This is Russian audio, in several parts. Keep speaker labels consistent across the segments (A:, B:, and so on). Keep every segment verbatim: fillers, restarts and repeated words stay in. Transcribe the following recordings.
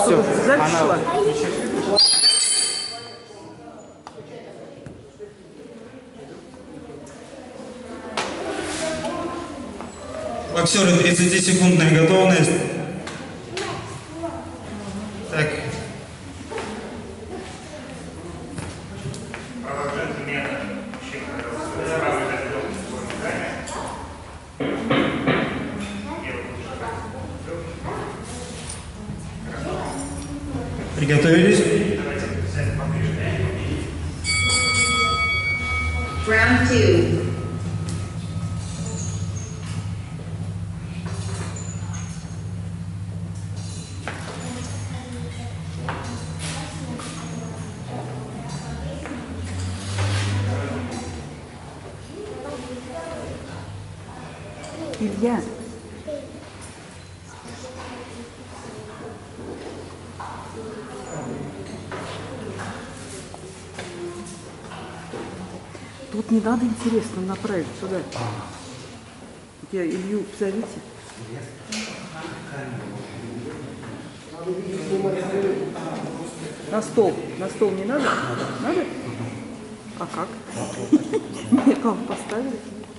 A: Все.
B: Запись шла.
C: Боксеры, тридцатисекундная готовность. Так. Приготовились?
D: Round two.
B: Илья. Тут не надо, интересно, направить сюда. Я Илью позовите. На стол. На стол не надо? Надо? А как? Мне кого поставили?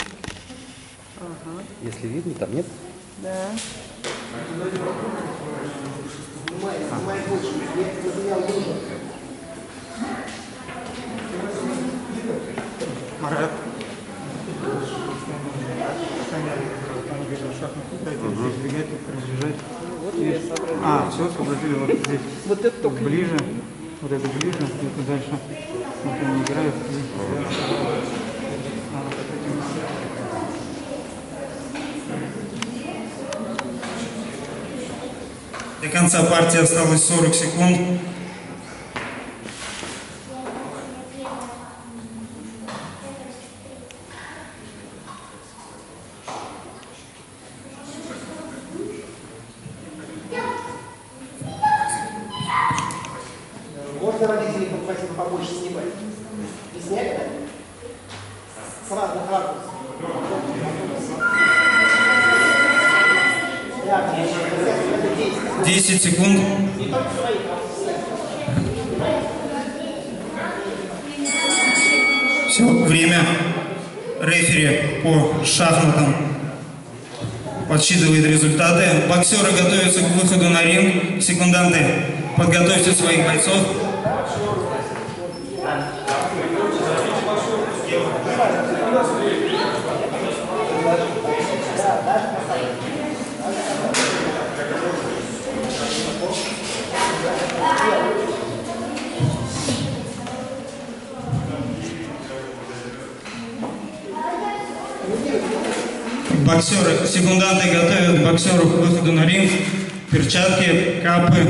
B: Ага.
A: Если видно, там нет?
B: Да.
C: Марат.
B: Вот я сообразила.
C: А, все, сообразили, вот здесь.
B: Вот это только
C: Ближе, вот это ближе, это дальше. Вот они играют. До конца партии осталось сорок секунд.
E: Можно родителей попросить побольше снимать? И снять, да? С разных ракурсов.
C: десять секунд. Все, время. Рефери по шахматам подсчитывает результаты. Боксеры готовятся к выходу на ринг. Секунданты, подготовьте своих бойцов. Боксеры, секунданты готовят боксеров к выходу на ринг. Перчатки, капы.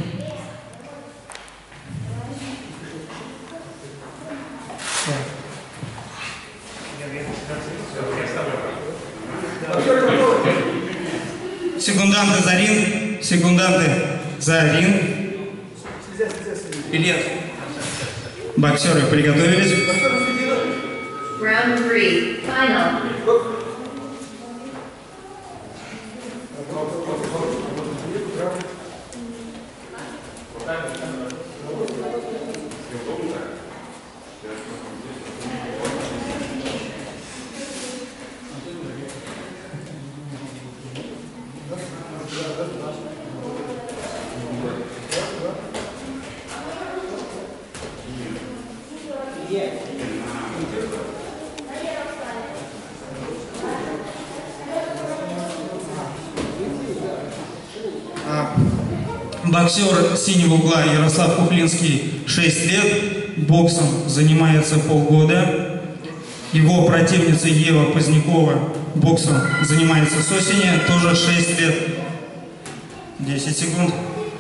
C: Секунданты за ринг. Секунданты за ринг. Илья. Боксеры приготовились.
D: Round three. Final.
C: Боксер синего угла Ярослав Кухлинский, шесть лет, боксом занимается полгода. Его противница Ева Позднякова боксом занимается с осени, тоже шесть лет. десять секунд.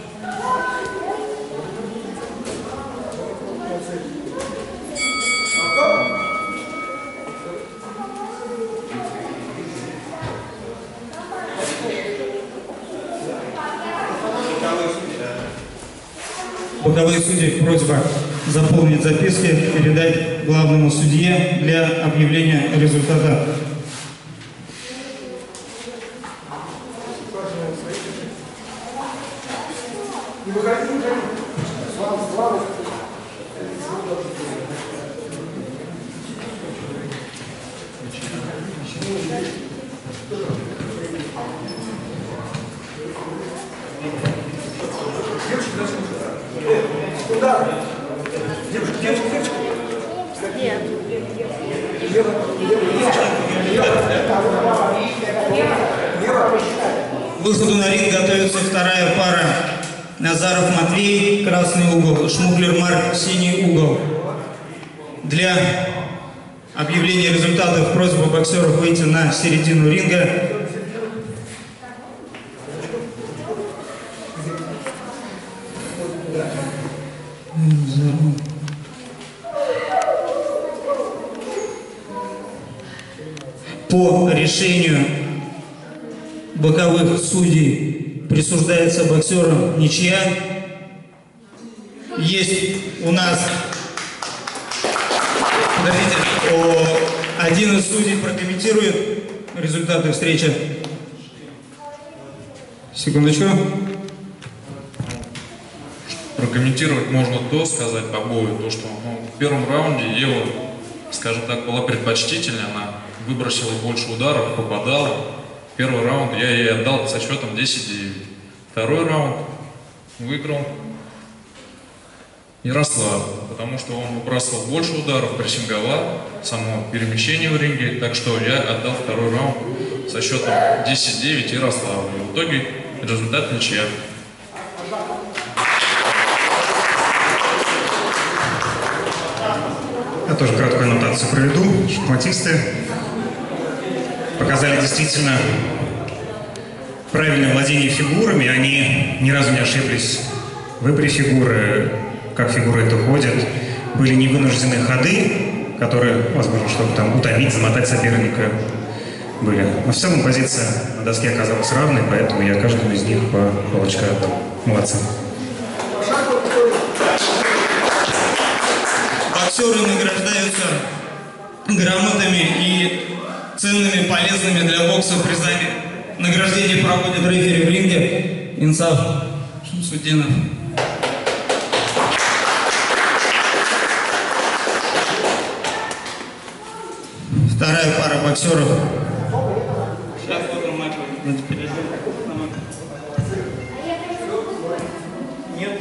C: Боковые судьи, просьба заполнить записки, передать главному судье для объявления результата.
E: Не выходи, не выходи. Слава, слава. Куда? Девушка, девушка, девушка. Нет.
C: К выходу на ринг готовится вторая пара. Назаров Матвей, красный угол, Шмуглер Марк, синий угол. Для объявления результатов просьба боксеров выйти на середину ринга. По решению боковых судей присуждается боксерам ничья. Есть у нас, подождите, о, один из судей прокомментирует результаты встречи. Секундочку.
A: Прокомментировать можно то, сказать по бою, то, что ну, в первом раунде Ева, скажем так, была предпочтительнее, она выбросила больше ударов, попадала. Первый раунд я ей отдал со счетом десять девять. Второй раунд выиграл Ярослав, потому что он выбрасывал больше ударов, прессинговал, само перемещение в ринге, так что я отдал второй раунд со счетом десять девять Ярославу. И в итоге результат ничья.
F: Я тоже краткую аннотацию проведу. Шахматисты показали действительно правильное владение фигурами. Они ни разу не ошиблись в выборе фигуры, как фигуры это ходят. Были невынужденные ходы, которые, возможно, чтобы там утомить, замотать соперника, были. Но в целом позиция на доске оказалась равной, поэтому я каждому из них по палочке отдал. Молодцы.
C: Боксеры награждаются грамотами и ценными, полезными для бокса призами. Награждение проводит рефери в ринге Инсаф Шамсудинов. Вторая пара боксеров. Сейчас вот матч. Надо перейти на матч. Нет,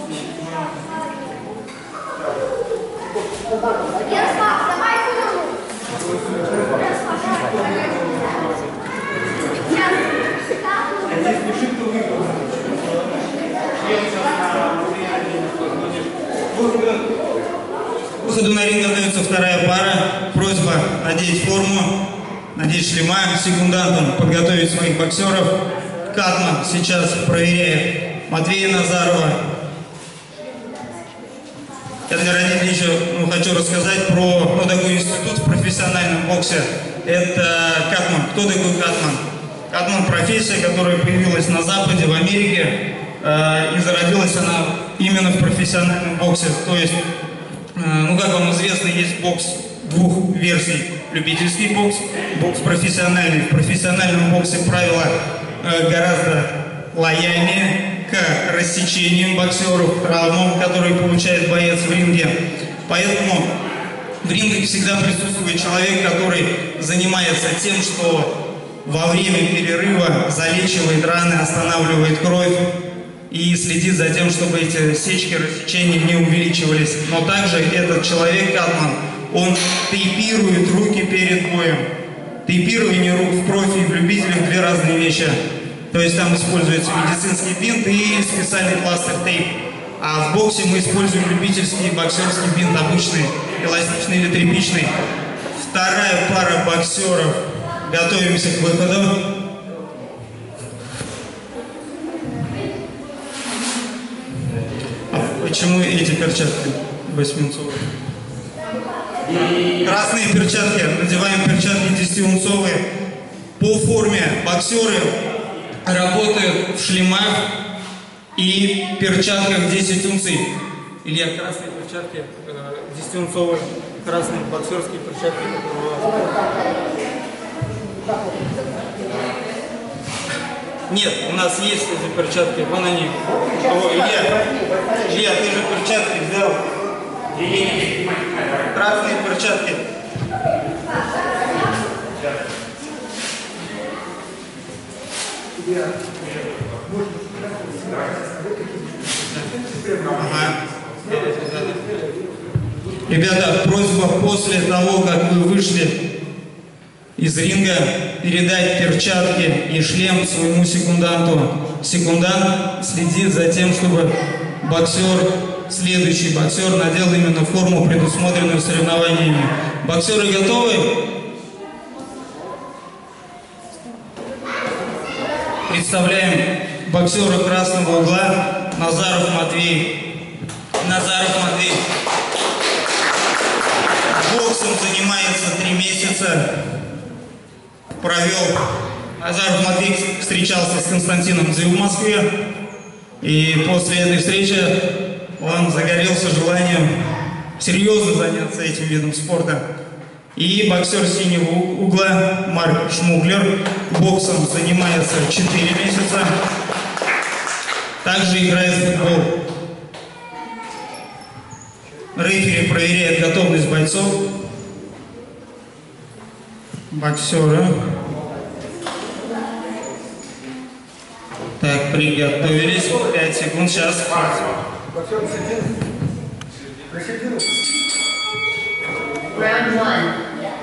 G: Ярослав, давай фигуру.
C: К выходу на ринг готовится вторая пара. Просьба надеть форму, надеть шлема, секундантам подготовить своих боксеров. Катман сейчас проверяет Матвея Назарова. Я для родителей еще ну, хочу рассказать про ну, такой институт в профессиональном боксе. Это Катман. Кто такой Катман? Катман — профессия, которая появилась на Западе, в Америке, э, и зародилась она именно в профессиональном боксе. То есть, э, ну как вам известно, есть бокс двух версий. Любительский бокс, бокс профессиональный. В профессиональном боксе правила э, гораздо лояльнее к рассечениям боксеров, травмам, которые получает боец в ринге. Поэтому в ринге всегда присутствует человек, который занимается тем, что во время перерыва залечивает раны, останавливает кровь и следит за тем, чтобы эти сечки, рассечения не увеличивались. Но также этот человек, Катман, он тейпирует руки перед боем. Тейпирование рук в профи и в любителях — две разные вещи. То есть там используется медицинский бинт и специальный пластырь тейп. А в боксе мы используем любительский боксерский бинт, обычный, эластичный или тряпичный. Вторая пара боксеров. Готовимся к выходу. А почему эти перчатки восьмиунцовые? Красные перчатки. Надеваем перчатки десятиунцовые. По форме боксеры работают в шлемах и перчатках десять унций. Илья, красные перчатки, десятиунцовые, красные боксерские перчатки. Нет, у нас есть эти перчатки, вон они. О, Илья, Илья, ты же перчатки взял. Красные перчатки. Ага. Ребята, просьба после того, как вы вышли из ринга, передать перчатки и шлем своему секунданту. Секундант следит за тем, чтобы боксер, следующий боксер надел именно форму, предусмотренную соревнованиями. Боксеры готовы? Представляем боксера красного угла Назаров Матвей. Назаров Матвей. Боксом занимается три месяца. Провел. Назаров Матвей встречался с Константином Дзю в Москве. И после этой встречи он загорелся желанием серьезно заняться этим видом спорта. И боксер синего угла Марк Шмуглер боксом занимается четыре месяца. Также играет в футбол. Рефери проверяет готовность бойцов. Боксеры. Так, приготовились. пять секунд. Сейчас.
D: Round one.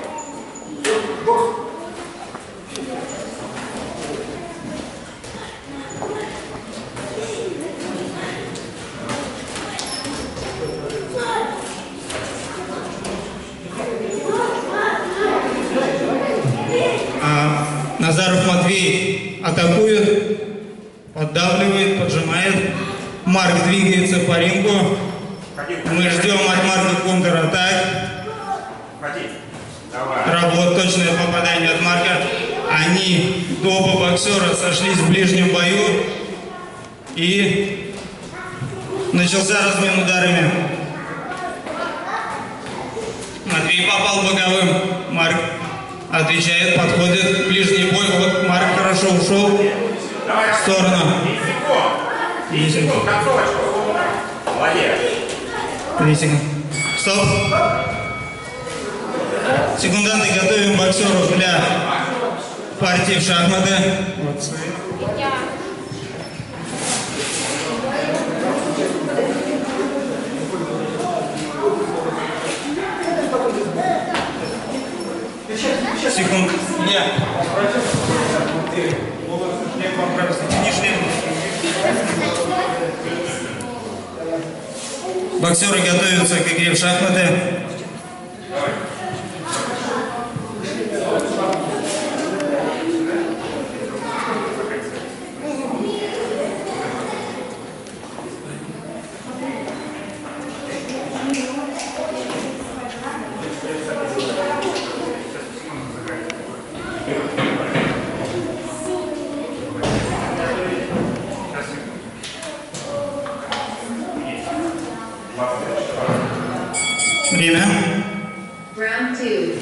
C: А Назаров Матвей атакует, поддавливает, поджимает. Марк двигается по рингу. Мы ждем от Марка контратак. Работа, точное попадание от Марка. Они, оба боксера, сошлись в ближнем бою. И начался размен ударами. Матвей попал боковым. Марк отвечает, подходит. Ближний бой. Вот Марк хорошо ушел в сторону. Три секунды. Стоп. Секунданты, готовим боксеров для партии в шахматы. Вот. Секунд. Я. Боксеры готовятся к игре в шахматы. Время.
D: Round two.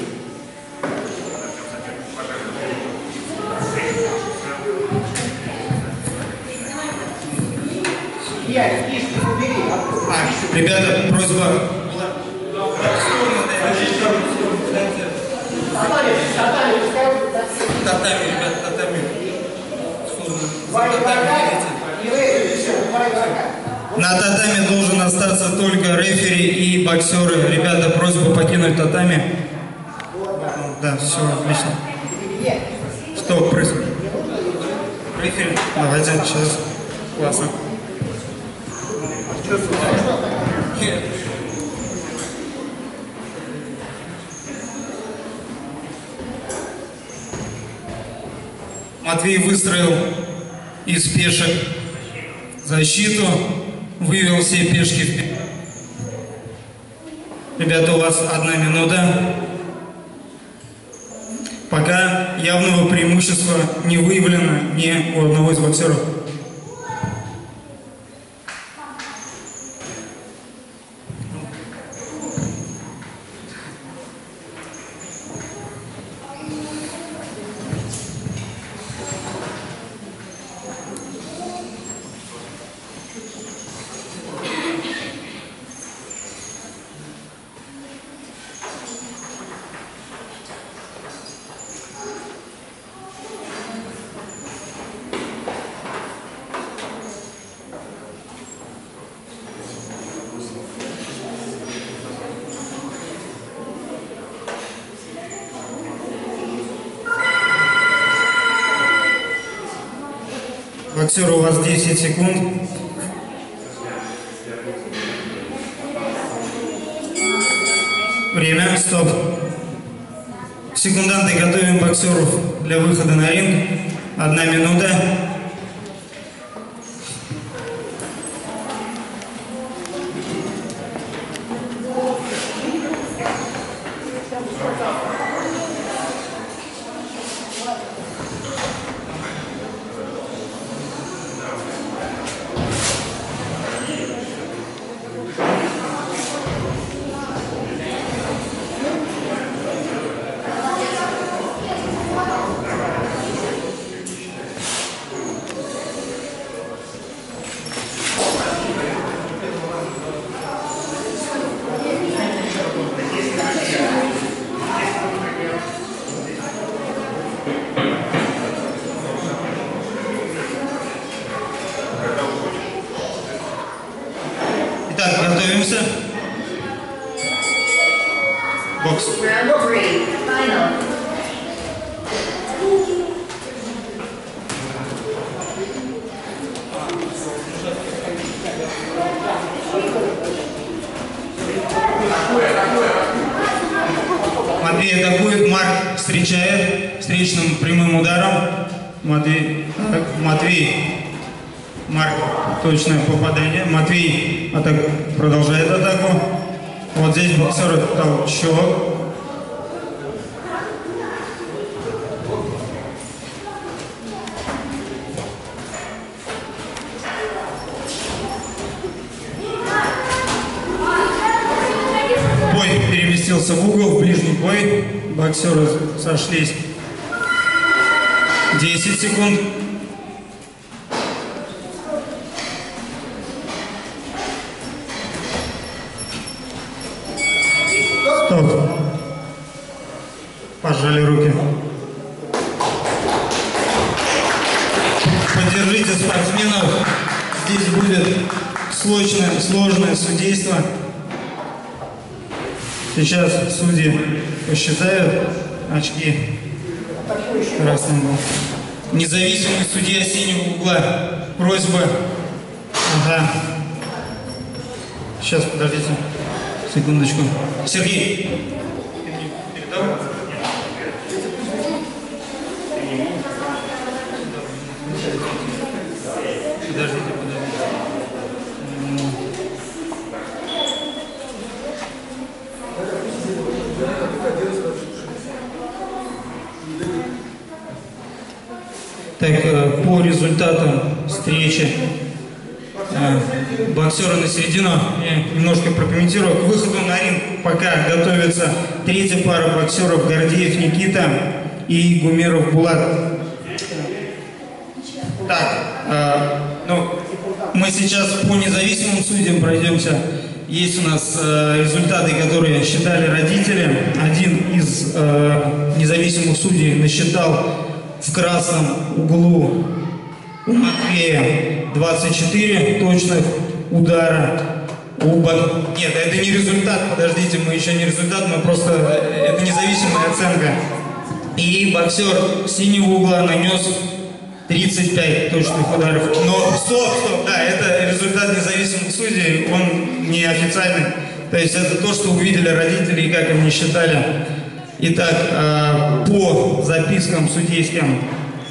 C: Ребята, просьба. Татами, ребята, татами. На татами должен остаться только рефери и боксеры. Ребята, просьба покинуть татами. Да, все, отлично. Что происходит? Рефери, давайте, сейчас. Классно. Матвей выстроил из пешек защиту, вывел все пешки вперед. Ребята, у вас одна минута. Пока явного преимущества не выявлено ни у одного из боксеров. Боксер, у вас десять секунд. Время, стоп. Секунданты, готовим боксеров для выхода на ринг. Одна минута. Итак, готовимся. Бокс.
D: Round three, final.
C: Матвей атакует, Марк встречает встречным прямым ударом. Матвей, так, Матвей, Марк, точное попадание. Матвей атак, продолжает атаку. Вот здесь боксер толчок. Бой переместился в угол, в ближний бой. Боксеры сошлись. десять секунд. Стоп. Пожали руки. Поддержите спортсменов. Здесь будет сложное, сложное судейство. Сейчас судьи посчитают очки красным был. Независимый судья синего угла. Просьба. Ага. Сейчас, подождите. Секундочку. Сергей. Ты мне передал? Подождите, подождите. Так, по результатам встречи боксера на середину я немножко прокомментирую. К выходу на ринг пока готовится третья пара боксеров: Гордеев Никита и Гумеров Булат. Так, э, ну, мы сейчас по независимым судьям пройдемся. Есть у нас э, результаты, которые считали родители. Один из э, независимых судей насчитал в красном углу у Матвея двадцать четыре точных удара. У Бок... Нет, это не результат, подождите, мы еще не результат, мы просто... Это независимая оценка. И боксер синего угла нанес тридцать пять точных ударов. Но стоп, стоп, да, это результат независимых судей, он не официальный. То есть это то, что увидели родители и как они считали. Итак, э, по запискам судейским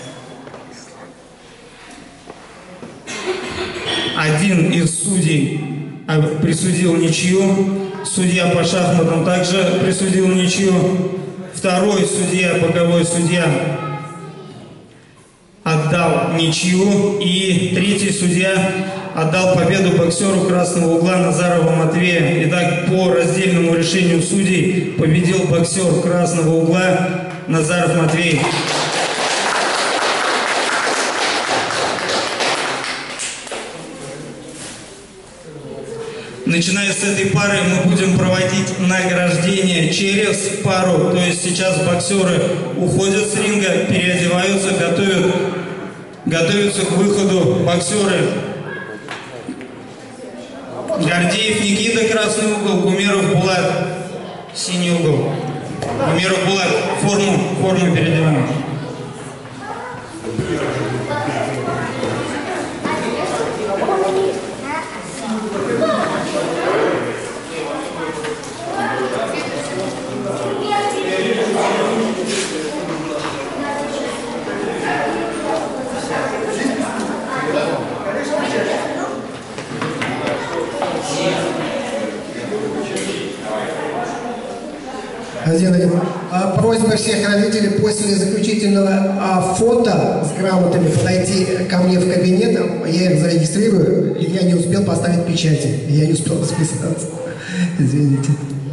C: один из судей присудил ничью, судья по шахматам также присудил ничью, второй судья, боковой судья, отдал ничью, и третий судья отдал победу боксеру красного угла Назарова Матвея. Итак, по раздельному решению судей победил боксер красного угла Назаров Матвей. Начиная с этой пары мы будем проводить награждение через пару. То есть сейчас боксеры уходят с ринга, переодеваются, готовят, готовятся к выходу боксеры. Гордеев Никита, красный угол, Гумеров Булат, синий угол. Гумеров Булат, форму, форму переодеваем.
H: А, просьба всех родителей после заключительного а, фото с грамотами подойти ко мне в кабинет, я их зарегистрирую, и я не успел поставить печати, я не успел расписаться. Извините.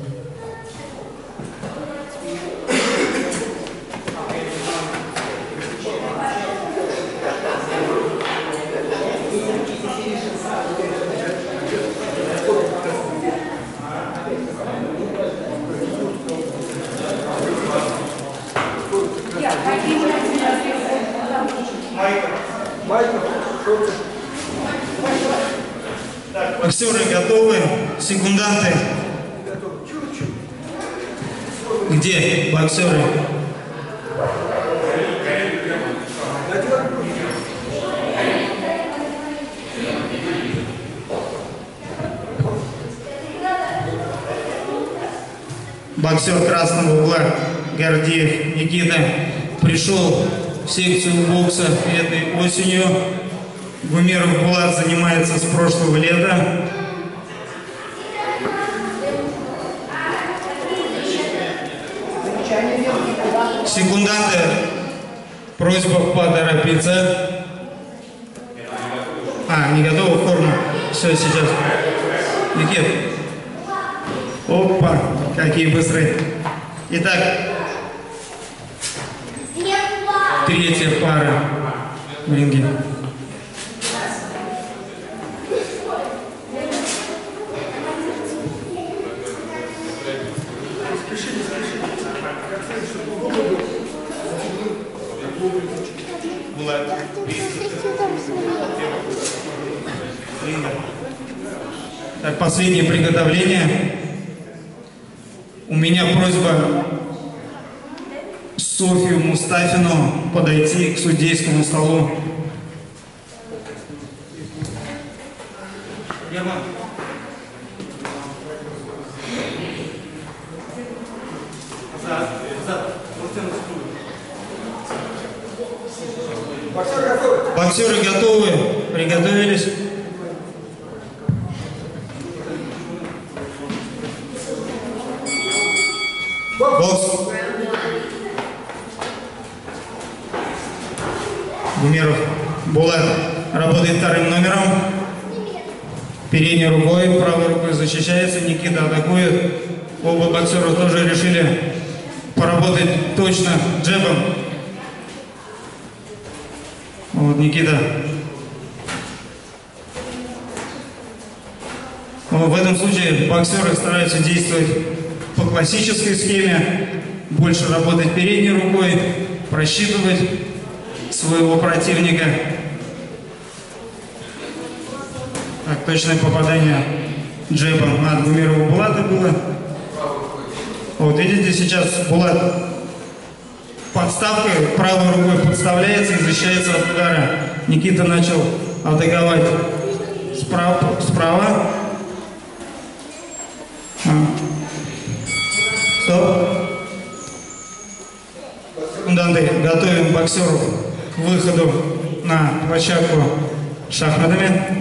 C: Боксеры готовы? Секунданты? Где боксеры? Боксер красного угла Гордеев Никита пришел в секцию бокса этой осенью. Гумеров Булат занимается с прошлого лета. Секунданты, просьба поторопиться. А, не готова форма. Все, сейчас. Никит. Опа, какие быстрые. Итак, третья пара в ринге. Так, последнее приготовление. У меня просьба Софью Мустафину подойти к судейскому столу. Боксеры готовы? Приготовились? Бокс. Гумеров Булат работает вторым номером. Передней рукой, правой рукой защищается. Никита атакует. Оба боксера тоже решили поработать точно джебом. Вот Никита. В этом случае боксеры стараются действовать по классической схеме, больше работать передней рукой, просчитывать своего противника. Так, точное попадание джебом от Гумерова Булата было. Вот видите, сейчас Булат подставкой правой рукой подставляется и защищается от удара. Никита начал атаковать справа. справа. А. Стоп. Секунданты, готовим боксеров к выходу на площадку шахматами.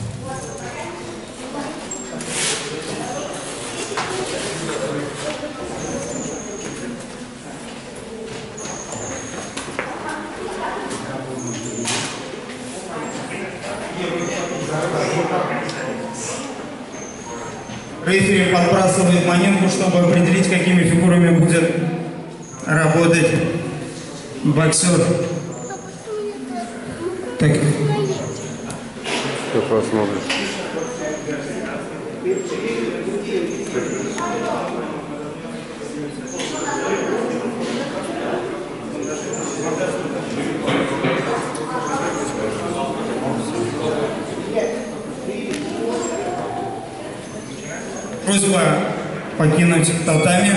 C: Рефери подбрасывает монетку, чтобы определить, какими фигурами будет работать боксер. Так.
I: Что посмотришь?
C: Просьба покинуть татами.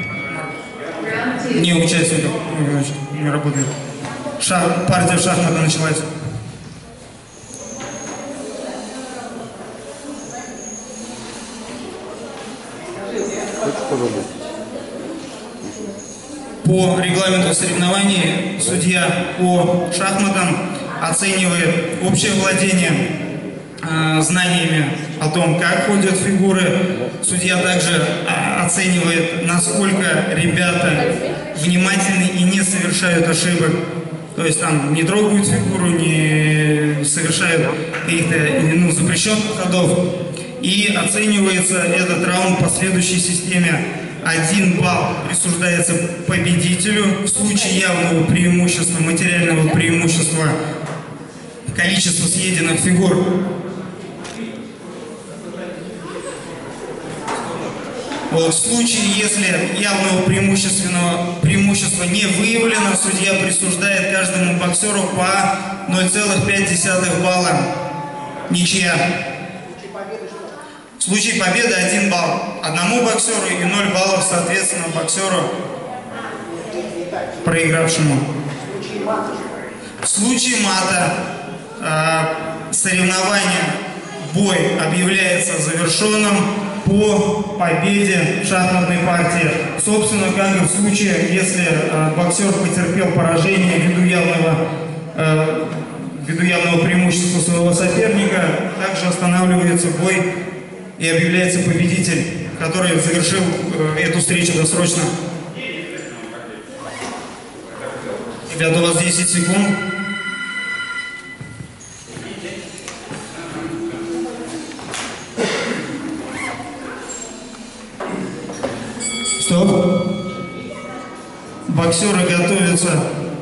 C: Не участников не работает. Шах, партия в шахматы началась. По регламенту соревнований судья по шахматам оценивает общее владение э, знаниями о том, как ходят фигуры. Судья также э, оценивает, насколько ребята внимательны и не совершают ошибок. То есть там не трогают фигуру, не совершают каких-то ну, запрещенных ходов. И оценивается этот раунд по следующей системе. Один балл присуждается победителю в случае явного преимущества, материального преимущества, количества съеденных фигур. Вот, в случае, если явного преимущественного преимущества не выявлено, судья присуждает каждому боксеру по ноль целых пять десятых балла. Ничья. В случае победы один балл одному боксеру и ноль баллов, соответственно, боксеру, проигравшему. В случае мата э, соревнование, бой объявляется завершенным по победе шахматной партии. Собственно, как и в случае, если э, боксер потерпел поражение ввиду явного, э, ввиду явного преимущества своего соперника, также останавливается бой и объявляется победитель, который завершил э, эту встречу досрочно. Ребята, у вас десять секунд. Стоп. Боксеры готовятся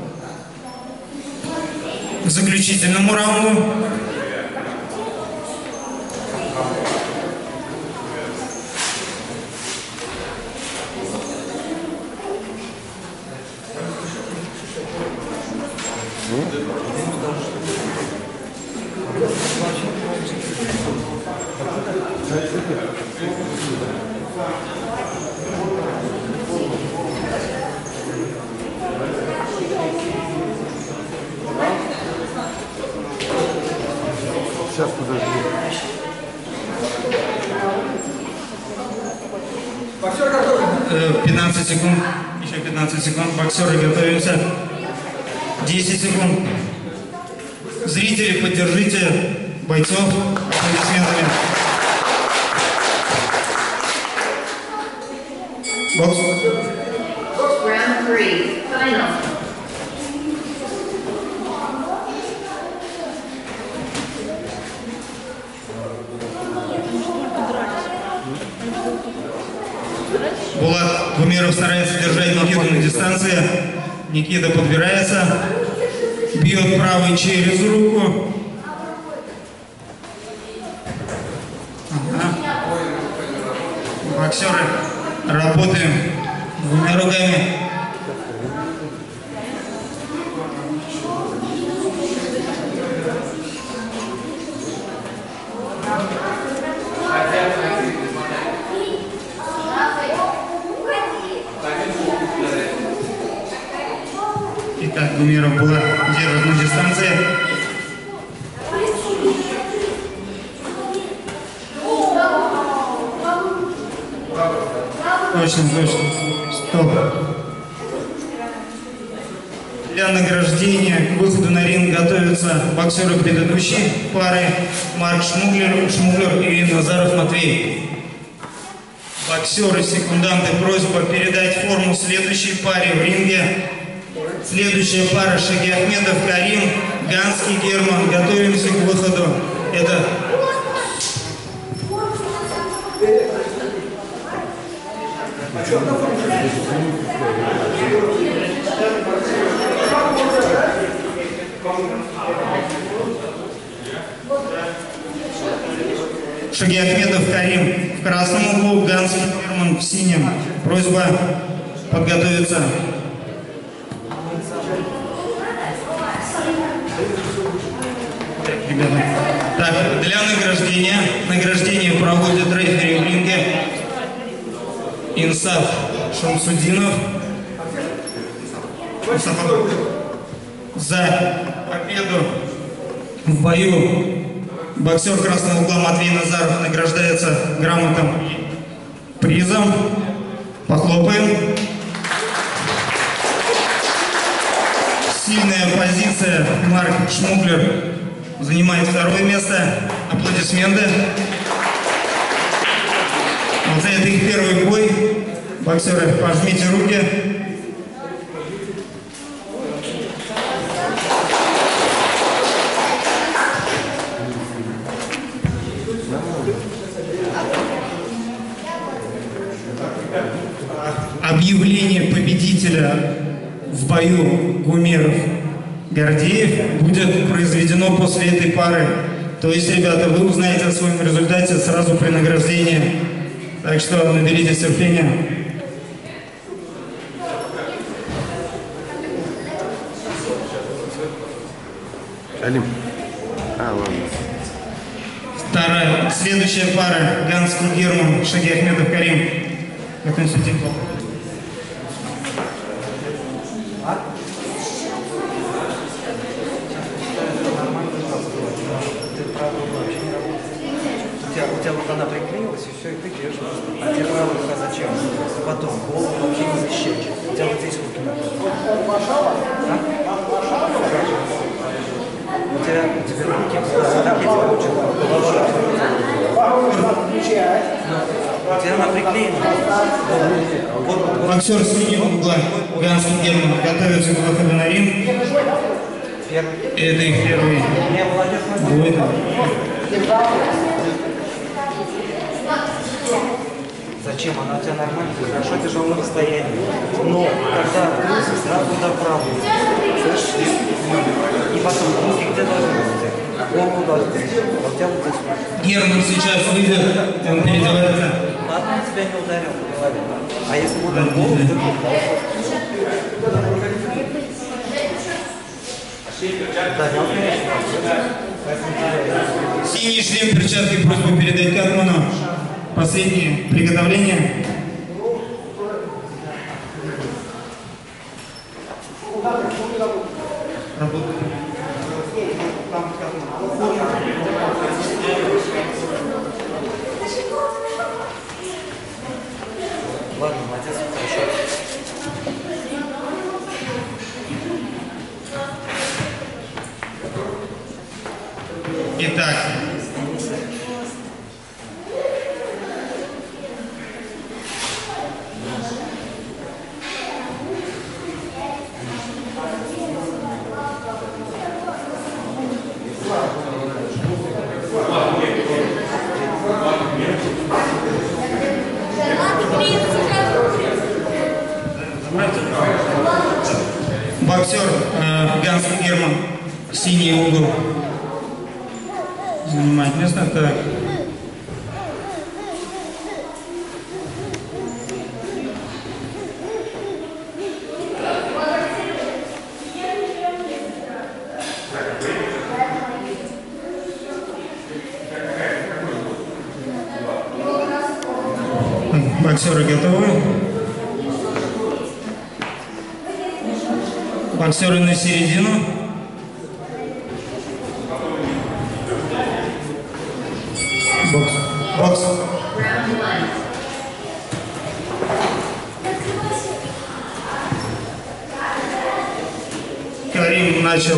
C: к заключительному раунду.
I: Сейчас, подожди.
C: пятнадцать секунд. Еще пятнадцать секунд. Боксеры готовятся. десять секунд. Зрители, поддержите бойцов аплодисментами. Бокс.
D: Round three, final.
C: Булат Гумеров старается держать Никиту на дистанции. Никита подбирается, бьет правой через руку. Ага. Боксеры, работаем двумя руками. Итак, Гумеров Булат держит на дистанции. Точно, точно. Стоп. Для награждения к выходу на ринг готовятся боксеры предыдущей пары Марк Шмуглер, Шмуглер и Назаров Матвей. Боксеры, секунданты, просьба передать форму следующей паре в ринге. Следующая пара Шагиахмедов Карим, Ганский Герман. Готовимся к выходу. Это Шагиахмедов Карим в красном углу, Ганский Герман в синем. Просьба подготовиться. Ребята. Так, для награждения, награждение проводит рефери в ринге Инсаф Шамсудинов. За победу в бою боксер красного угла Матвей Назаров награждается грамотом и призом. Похлопаем. Сильная позиция. Марк Шмуглер занимает второе место. Аплодисменты. Вот это их первый бой. Боксеры, пожмите руки. Объявление победителя в бою Гумеров-Гордеев будет произведено после этой пары. То есть, ребята, вы узнаете о своем результате сразу при награждении. Так что наберитесь терпения.
I: Алим. А, ладно.
C: Вторая, следующая пара. Ганский Герман, Шагиахмедов Карим. Константин Павлов.
J: У тебя, у тебя вот она приклеилась, и все, и ты держишь просто. А тебе правая рука зачем? Потом голову вообще не защищаешь. У тебя вот здесь руки находятся. А? У тебя, у тебя руки, так я тебя учил. У тебя она приклеена.
C: Боксер с синего угла Ганский Герман готовится к выходу на ринг. Это их первый бой.
J: Зачем? Она у тебя нормально, хорошо, тяжелое расстояние. Но когда крылся, сразу туда вправо. Слышишь? И потом руки где должны быть? Голову должны быть. А у тебя вот здесь.
C: Герман сейчас выйдет, он переделается.
J: Ладно, он тебя не ударил по голове. А если бы ударил голову, то
C: ты синий шлем, перчатки, просьба передать Катману. Последние приготовления. Работаем.
J: Ладно, молодец, хорошо.
C: Итак. Боксер э, Ганский Герман, синий угол, занимает место. Так. Боксеры готовы. Боксеры на середину. Бокс. Бокс. Карим начал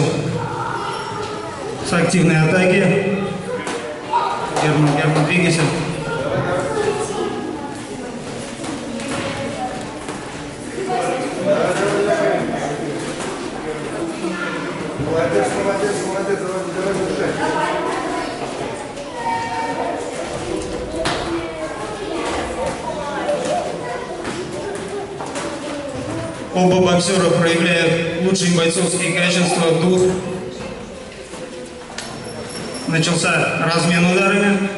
C: с активной атаки. Герман, Герман, двигайся.
I: Молодец, молодец, молодец, давай, давай, держи.
C: Оба боксера проявляют лучшие бойцовские качества, дух. Начался размен ударами.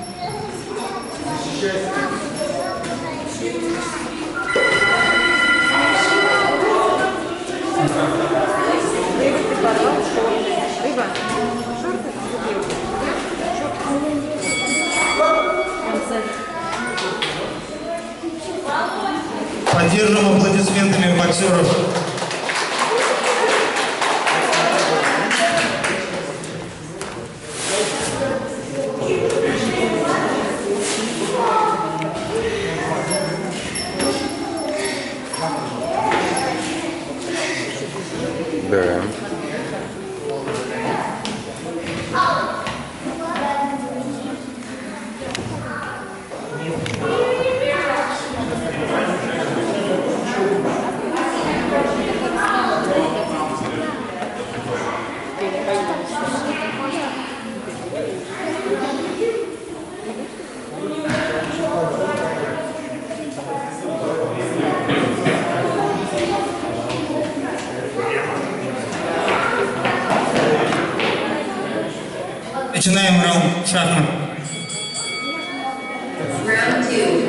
C: Поддержим аплодисментами боксеров. Начинаем раунд шахмат.
D: Round two.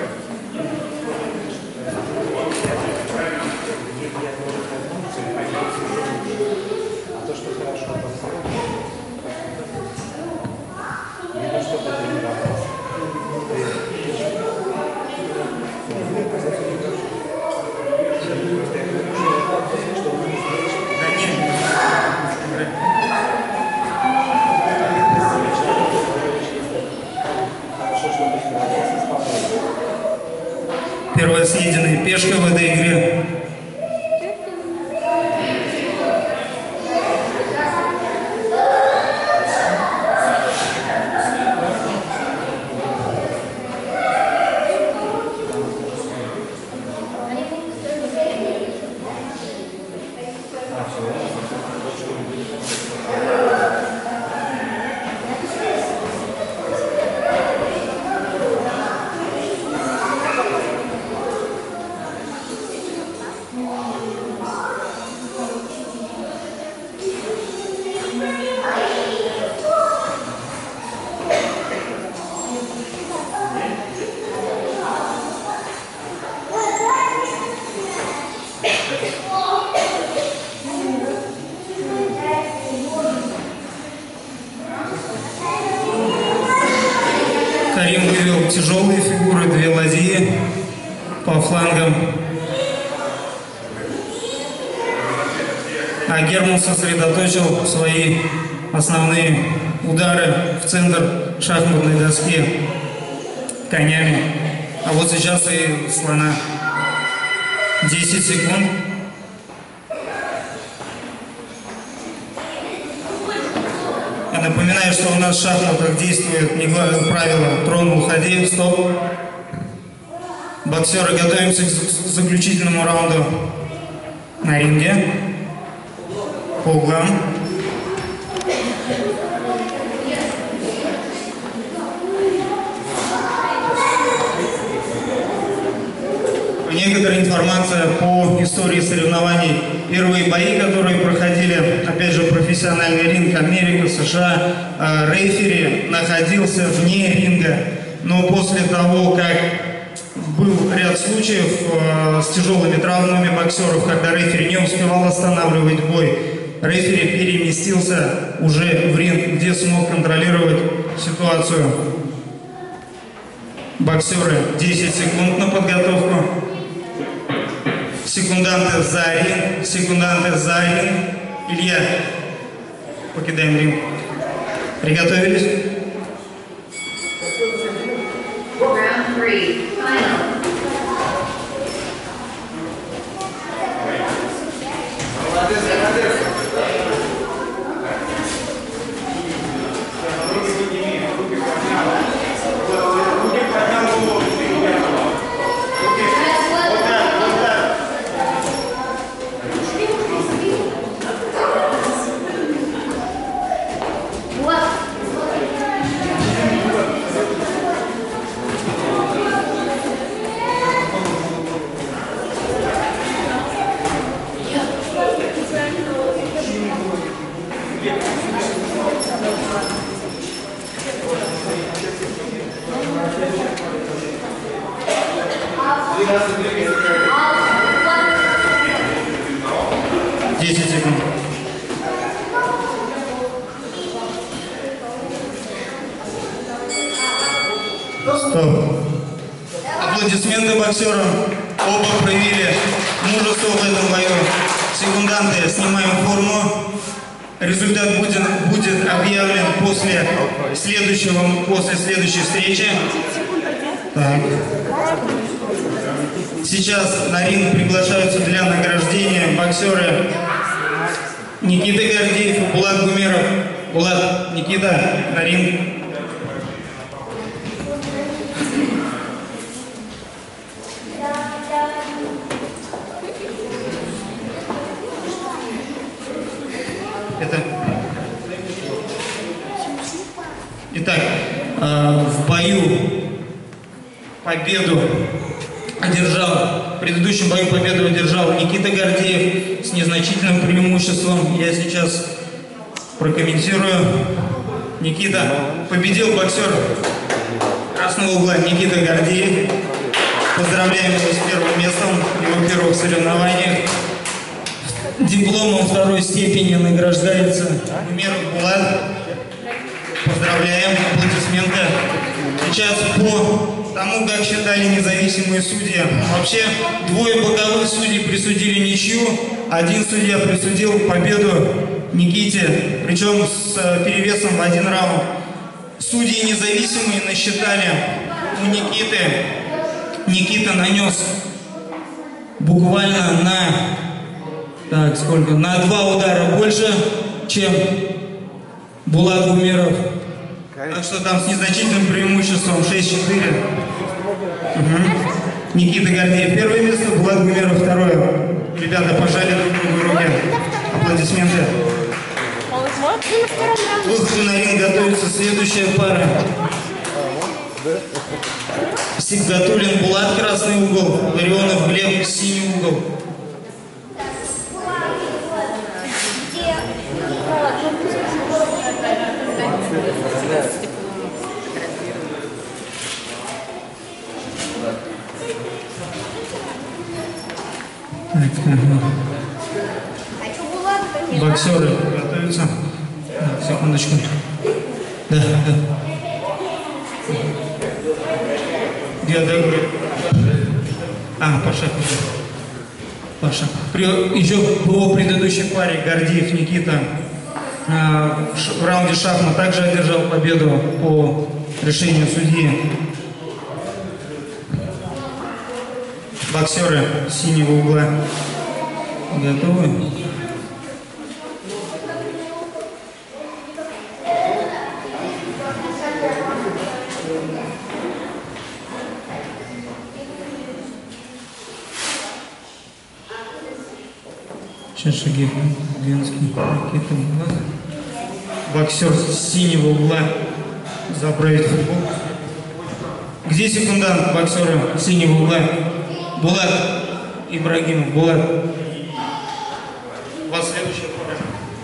J: А то, что хорошо поставил, видно, что потренировался.
C: Первая съеденная пешка в этой игре. Карим вывел тяжелые фигуры, две ладьи по флангам. А Герман сосредоточил свои основные удары в центр шахматной доски конями. А вот сейчас и слона. десять секунд. Я напоминаю, что у нас в шахматах действует правило «трон, уходи», стоп. Боксеры, готовимся к заключительному раунду на ринге. По углам. Некоторая информация по истории соревнований. Первые бои, которые проходили, опять же, профессиональный ринг, Америка, США, рефери находился вне ринга. Но после того, как был ряд случаев с тяжелыми травмами боксеров, когда рефери не успевал останавливать бой, рефери переместился уже в ринг, где смог контролировать ситуацию. Боксеры, десять секунд на подготовку. Секунданты за ринг, секунданты за ринг. Илья, покидаем ринг. Приготовились?
D: Round three. Final.
I: Молодец, молодец. Руки поднял голову.
C: десять секунд. Стоп. Аплодисменты боксерам. Оба проявили мужество в этом бою. Секунданты, снимаем форму. Результат будет, будет объявлен после следующего, после следующей встречи. Так. Сейчас на ринг приглашаются для награждения боксеры Никита Гордеев и Булат Гумеров. Булат, Никита, на ринг. Это... Итак, э, в бою победу одержал, в предыдущем бою победу одержал Никита Гордеев с незначительным преимуществом. Я сейчас прокомментирую. Никита. Победил боксер красного угла Никита Гордеев. Поздравляем его с первым местом в его первых соревнованиях. Дипломом второй степени награждается Умеров Булат. Поздравляем, аплодисменты. Сейчас по тому, как считали независимые судьи, вообще двое боковых судей присудили ничью, один судья присудил победу Никите, причем с перевесом в один раунд. Судьи независимые насчитали у Никиты. Никита нанес буквально на, так, сколько, на два удара больше, чем Булат Умеров. Так что там с незначительным преимуществом шесть-четыре. Угу. Никита Гордеев первое место, Булат Умеров второе. Ребята пожали друг другу руки. Аплодисменты. К выходу на ринг готовится следующая пара. Сигзатуллин Булат, красный угол, Ларионов Глеб, синий угол. Боксеры готовятся. Да, секундочку. Да, да. Где Дегури? А, Паша, Паша. Паша. При, еще по предыдущей паре Гордеев Никита а, в раунде шахмат также одержал победу по решению судьи. Боксеры синего угла готовы? Сейчас шаги Генский, Никита угла. Боксер синего угла заправить футбол. Где секундант боксера синего угла? Булат Ибрагимов. Булат. У вас следующая пара.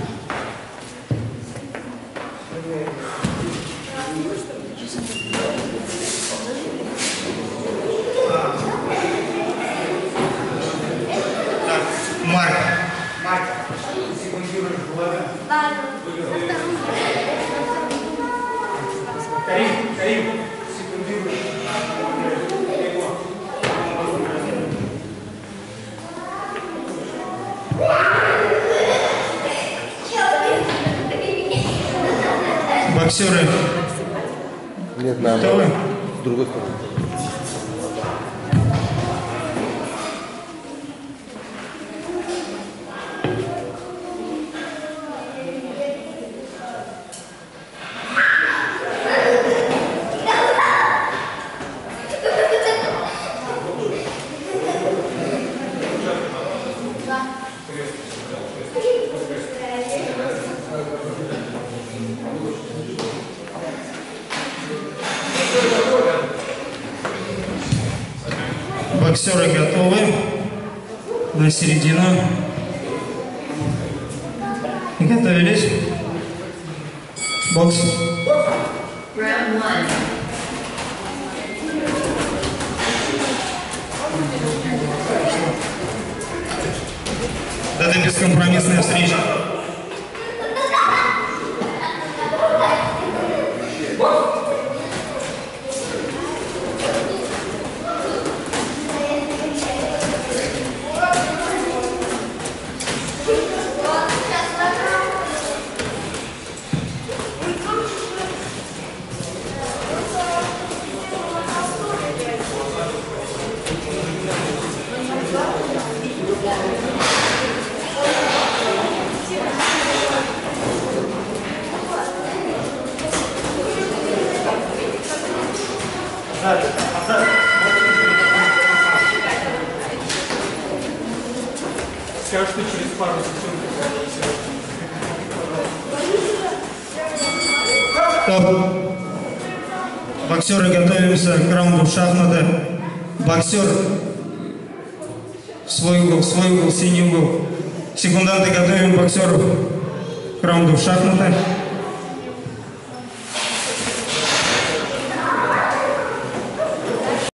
C: Так, Марк. Марк. Секундируешь Булата. Карим, Карим. Секундируешь. Боксеры.
I: Нет, наоборот. С другой стороны.
C: Боксеры готовы на середину. Готовились. Бокс.
D: Round one.
C: Это бескомпромиссная встреча.
J: Скажешь, что через пару секунд.
C: Стоп. Боксеры готовимся к раунду в шахматы. Боксер в свой угол, в свой угол, синий угол. Секунданты готовим боксеров к раунду в шахматы.